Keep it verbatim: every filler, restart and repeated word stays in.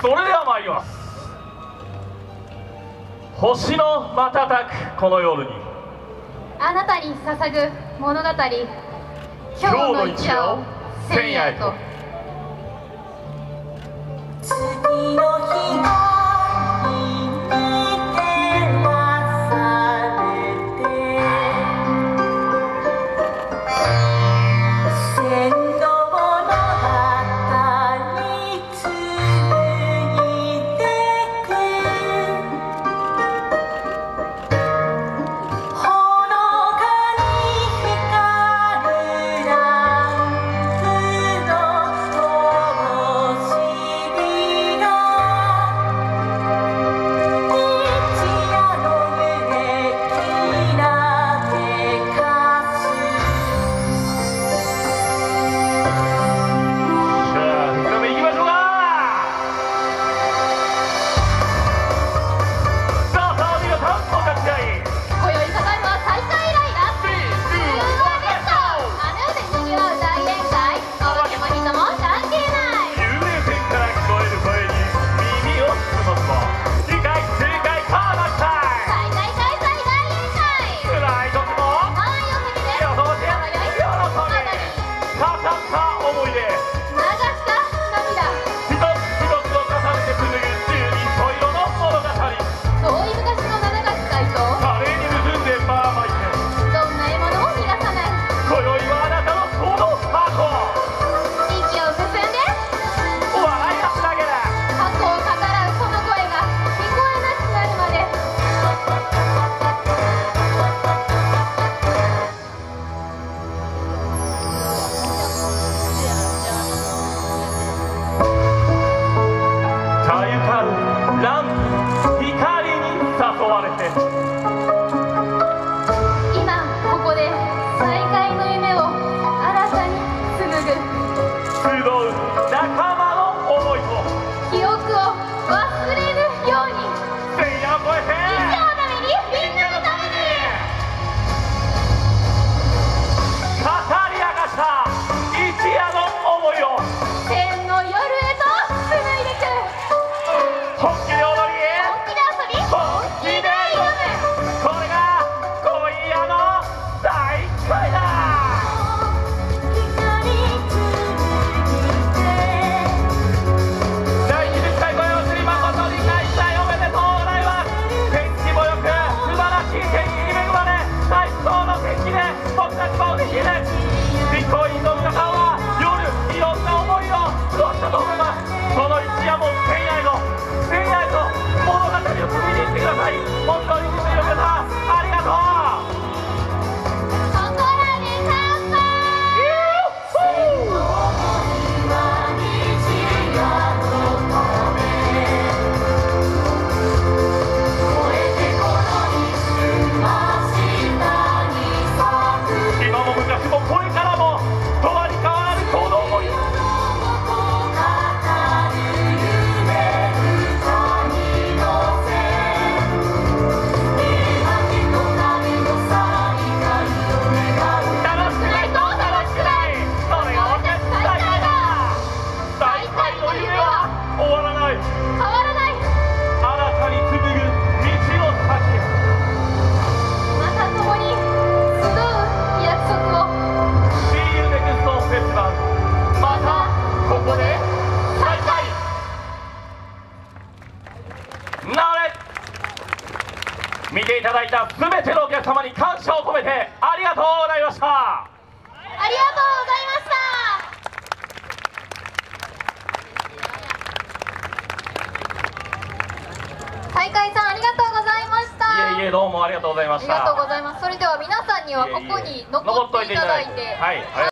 それでは参ります。星の瞬くこの夜に、 あなたに捧ぐ物語、今日の一夜を千夜へと。 次の日が見ていただいた全てのお客様に感謝を込めてありがとうございました。 ありがとうございました。大会さんありがとうございました。 いえいえ、どうもありがとうございました。 ありがとうございます。それでは皆さんにはここに残っていただいて、 はい。